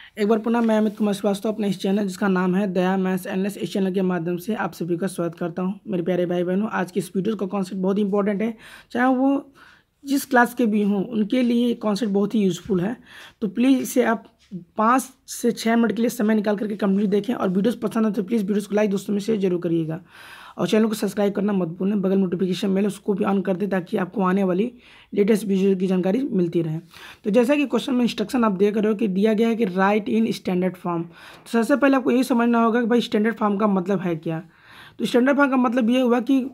एक बार पुनः मैं अमित कुमार श्रीवास्तव अपने इस चैनल जिसका नाम है दया मैथ्स एनालिस्ट, इस चैनल के माध्यम से आप सभी का स्वागत करता हूं। मेरे प्यारे भाई बहनों, आज की इस वीडियो का कॉन्सेप्ट बहुत ही इंपॉर्टेंट है, चाहे वो जिस क्लास के भी हों उनके लिए कॉन्सेप्ट बहुत ही यूज़फुल है। तो प्लीज़ इसे आप 5 से 6 मिनट के लिए समय निकाल करके कंप्लीट देखें और वीडियोस पसंद है तो प्लीज़ वीडियोस को लाइक दोस्तों में शेयर जरूर करिएगा और चैनल को सब्सक्राइब करना मत भूलें। बगल नोटिफिकेशन बेल उसको भी ऑन कर दें ताकि आपको आने वाली लेटेस्ट वीडियो की जानकारी मिलती रहे। तो जैसा कि क्वेश्चन में इंस्ट्रक्शन आप देख रहे हो कि दिया गया है कि राइट इन स्टैंडर्ड फॉर्म। तो सबसे पहले आपको ये समझना होगा कि भाई स्टैंडर्ड फॉर्म का मतलब है क्या। तो स्टैंडर्ड फॉर्म का मतलब ये हुआ कि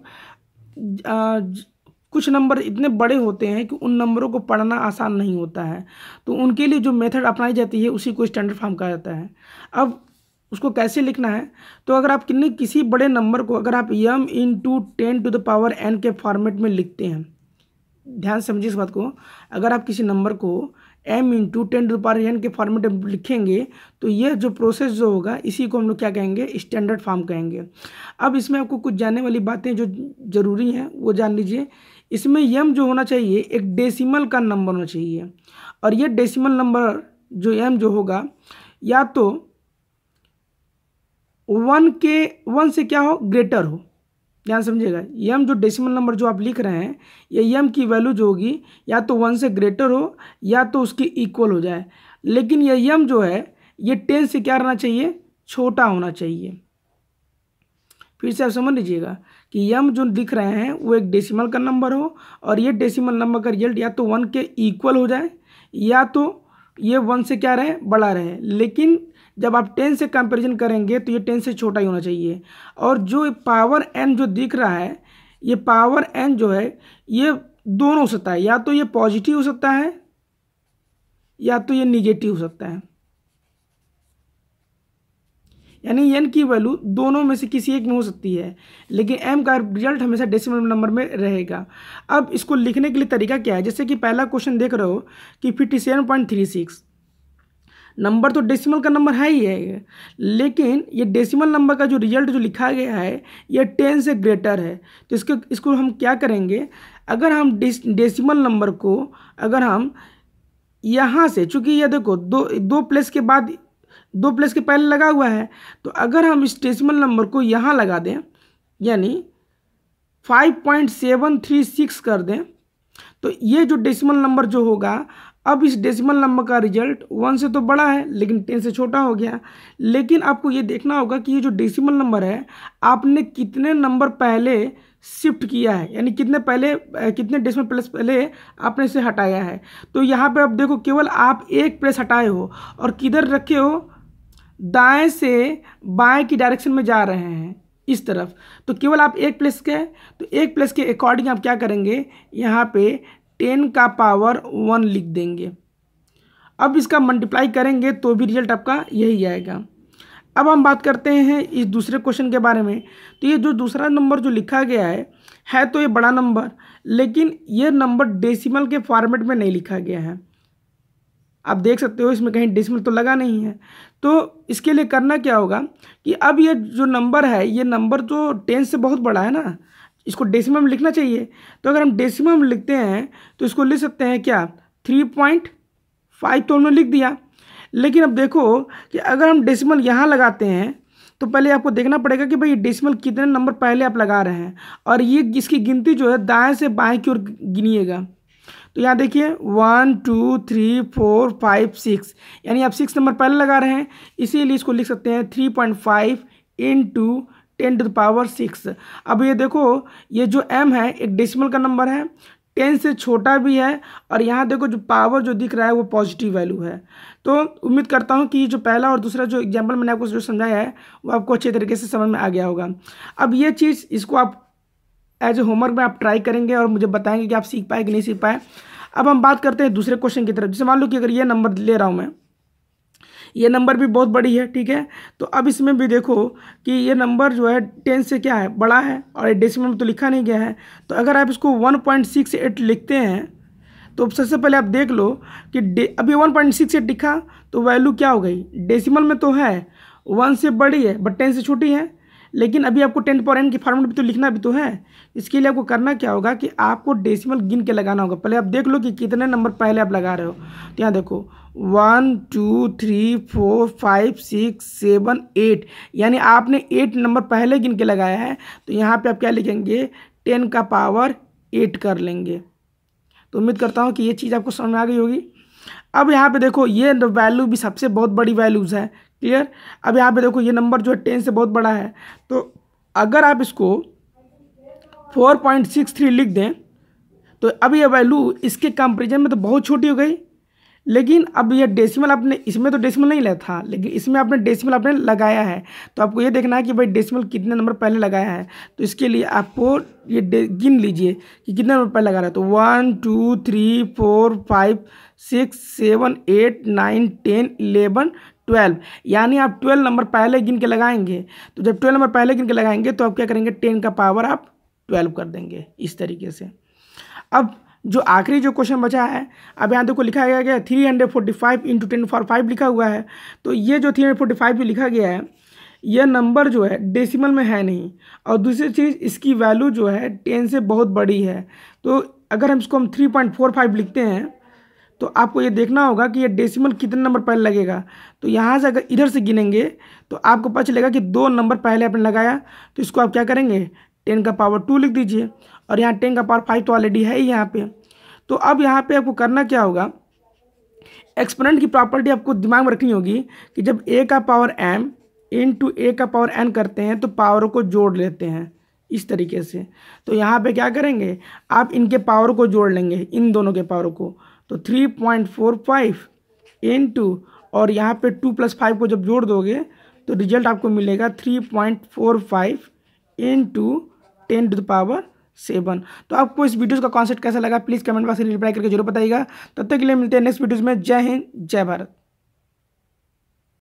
कुछ नंबर इतने बड़े होते हैं कि उन नंबरों को पढ़ना आसान नहीं होता है, तो उनके लिए जो मेथड अपनाई जाती है उसी को स्टैंडर्ड फॉर्म कहा जाता है। अब उसको कैसे लिखना है, तो अगर आप किसी बड़े नंबर को अगर आप m इंटू 10⁻n के फॉर्मेट में लिखते हैं, ध्यान समझिए इस बात को, अगर आप किसी नंबर को m इंटू 10⁻n के फॉर्मेट में लिखेंगे तो ये जो प्रोसेस जो होगा इसी को हम लोग क्या कहेंगे, स्टैंडर्ड फॉर्म कहेंगे। अब इसमें आपको कुछ जानने वाली बातें जो ज़रूरी हैं वो जान लीजिए। इसमें m जो होना चाहिए एक डेसिमल का नंबर होना चाहिए, और ये डेसिमल नंबर जो m जो होगा या तो 1 से क्या हो, ग्रेटर हो। ध्यान समझिएगा, m जो डेसिमल नंबर जो आप लिख रहे हैं ये m की वैल्यू जो होगी या तो 1 से ग्रेटर हो या तो उसके इक्वल हो जाए, लेकिन ये m जो है ये 10 से क्या रहना चाहिए, छोटा होना चाहिए। फिर से आप समझ लीजिएगा कि m जो दिख रहे हैं वो एक डेसिमल का नंबर हो और ये डेसिमल नंबर का रिजल्ट या तो 1 के इक्वल हो जाए या तो ये 1 से क्या रहे, बड़ा रहे। लेकिन जब आप 10 से कंपैरिजन करेंगे तो ये 10 से छोटा ही होना चाहिए। और जो पावर n जो दिख रहा है, ये पावर n जो है ये दोनों हो सकता है, या तो ये पॉजिटिव हो सकता है या तो ये निगेटिव हो सकता है, यानी n की वैल्यू दोनों में से किसी एक में हो सकती है, लेकिन m का रिजल्ट हमेशा डेसिमल नंबर में रहेगा। अब इसको लिखने के लिए तरीका क्या है, जैसे कि पहला क्वेश्चन देख रहे हो कि 57.36 नंबर तो डेसिमल का नंबर है ही है, लेकिन ये डेसिमल नंबर का जो रिजल्ट जो लिखा गया है ये 10 से ग्रेटर है। तो इसको हम क्या करेंगे, अगर हम डेसिमल नंबर को अगर हम यहाँ से, चूँकि ये देखो दो प्लेस के बाद 2 प्लेस के पहले लगा हुआ है, तो अगर हम इस डेसिमल नंबर को यहाँ लगा दें यानी 5.736 कर दें, तो ये जो डेसिमल नंबर जो होगा, अब इस डेसिमल नंबर का रिजल्ट 1 से तो बड़ा है लेकिन 10 से छोटा हो गया। लेकिन आपको ये देखना होगा कि ये जो डेसिमल नंबर है आपने कितने नंबर पहले शिफ्ट किया है, यानी कितने डेसिमल प्लेस पहले आपने इसे हटाया है। तो यहाँ पे आप देखो केवल आप एक प्लेस हटाए हो और किधर रखे हो, दाएं से बाएं की डायरेक्शन में जा रहे हैं इस तरफ। तो केवल आप एक प्लेस के, तो एक प्लेस के अकॉर्डिंग आप क्या करेंगे, यहाँ पे 10 का पावर 1 लिख देंगे। अब इसका मल्टीप्लाई करेंगे तो भी रिजल्ट आपका यही आएगा। अब हम बात करते हैं इस दूसरे क्वेश्चन के बारे में। तो ये जो दूसरा नंबर जो लिखा गया है तो ये बड़ा नंबर, लेकिन ये नंबर डेसिमल के फॉर्मेट में नहीं लिखा गया है। आप देख सकते हो इसमें कहीं डेसिमल तो लगा नहीं है। तो इसके लिए करना क्या होगा कि अब ये जो नंबर है, ये नंबर तो 10 से बहुत बड़ा है ना, इसको डेसिमल में लिखना चाहिए। तो अगर हम डेसिमल में लिखते हैं तो इसको लिख सकते हैं क्या, 3.5 तो हमने लिख दिया। लेकिन अब देखो कि अगर हम डेसिमल यहाँ लगाते हैं तो पहले आपको देखना पड़ेगा कि भाई डेसिमल कितने नंबर पहले आप लगा रहे हैं, और ये इसकी गिनती जो है दाएं से बाएं की ओर गिनिएगा। तो यहाँ देखिए 1 2 3 4 5 6, यानी आप 6 नंबर पहले लगा रहे हैं, इसीलिए इसको लिख सकते हैं 3.5 इंटू 10⁻6। अब ये देखो ये जो m है एक डेसिमल का नंबर है, 10 से छोटा भी है, और यहाँ देखो जो पावर जो दिख रहा है वो पॉजिटिव वैल्यू है। तो उम्मीद करता हूँ कि जो पहला और दूसरा जो एग्जाम्पल मैंने आपको जो समझाया है वो आपको अच्छे तरीके से समझ में आ गया होगा। अब ये चीज़ इसको आप एज ए होमवर्क में आप ट्राई करेंगे और मुझे बताएंगे कि आप सीख पाए कि नहीं सीख पाए। अब हम बात करते हैं दूसरे क्वेश्चन की तरफ। जैसे मान लो कि अगर ये नंबर ले रहा हूँ मैं, ये नंबर भी बहुत बड़ी है, ठीक है। तो अब इसमें भी देखो कि ये नंबर जो है 10 से क्या है, बड़ा है, और डेसिमल में तो लिखा नहीं गया है। तो अगर आप इसको 1.68 लिखते हैं तो सबसे पहले आप देख लो कि अभी 1.68 लिखा तो वैल्यू क्या हो गई, डेसिमल में तो है 1 से बड़ी है बट 10 से छोटी है, लेकिन अभी आपको 10⁻n की फॉर्मेट भी तो लिखना भी तो है। इसके लिए आपको करना क्या होगा कि आपको डेसिमल गिन के लगाना होगा। पहले आप देख लो कि कितने नंबर पहले आप लगा रहे हो। तो यहाँ देखो 1 2 3 4 5 6 7 8, यानी आपने 8 नंबर पहले गिन के लगाया है, तो यहाँ पे आप क्या लिखेंगे 10 का पावर 8 कर लेंगे। तो उम्मीद करता हूँ कि ये चीज़ आपको समझ में आ गई होगी। अब यहाँ पे देखो ये वैल्यू भी सबसे बहुत बड़ी वैल्यूज़ है, क्लियर। अब यहाँ पे देखो ये नंबर जो है 10 से बहुत बड़ा है, तो अगर आप इसको 4.63 लिख दें तो अब ये वैल्यू इसके कंपेरिजन में तो बहुत छोटी हो गई। लेकिन अब ये डेसिमल आपने, इसमें तो डेसिमल नहीं लिया था, लेकिन इसमें आपने डेसिमल आपने लगाया है, तो आपको ये देखना है कि भाई डेसिमल कितने नंबर पहले लगाया है। तो इसके लिए आपको ये गिन लीजिए कि कितने नंबर पहले लगा रहा है। तो 1 2 3 4 5 6 7 8 9 10 11 12, यानी आप 12 नंबर पहले गिन के लगाएंगे। तो जब 12 नंबर पहले गिन के लगाएंगे तो आप क्या करेंगे 10 का पावर आप 12 कर देंगे इस तरीके से। अब जो आखिरी जो क्वेश्चन बचा है, अब यहाँ देखो लिखा गया 345 इंटू 10⁵ लिखा हुआ है। तो ये जो 345 जो लिखा गया है, यह नंबर जो है डेसिमल में है नहीं, और दूसरी चीज़ इसकी वैल्यू जो है 10 से बहुत बड़ी है। तो अगर हम इसको 3.45 लिखते हैं तो आपको ये देखना होगा कि ये डेसिमल कितने नंबर पहले लगेगा। तो यहाँ से अगर इधर से गिनेंगे तो आपको पता चलेगा कि 2 नंबर पहले आपने लगाया, तो इसको आप क्या करेंगे 10 का पावर 2 लिख दीजिए, और यहाँ 10 का पावर 5 तो ऑलरेडी है ही यहाँ पे। तो अब यहाँ पे आपको करना क्या होगा, एक्सपोनेंट की प्रॉपर्टी आपको दिमाग में रखनी होगी कि जब a का पावर m इंटू a का पावर n करते हैं तो पावर को जोड़ लेते हैं इस तरीके से। तो यहाँ पे क्या करेंगे, आप इनके पावर को जोड़ लेंगे, इन दोनों के पावर को। तो 3.45 इंटू और यहाँ पे 2 + 5 को जब जोड़ दोगे तो रिजल्ट आपको मिलेगा 3.45 इंटू 10⁻⁷। तो आपको इस वीडियो का कॉन्सेप्ट कैसा लगा प्लीज़ कमेंट बॉक्स में रिप्लाई करके जरूर बताइएगा। तब तक के लिए मिलते हैं नेक्स्ट वीडियोज़ में। जय हिंद, जय भारत।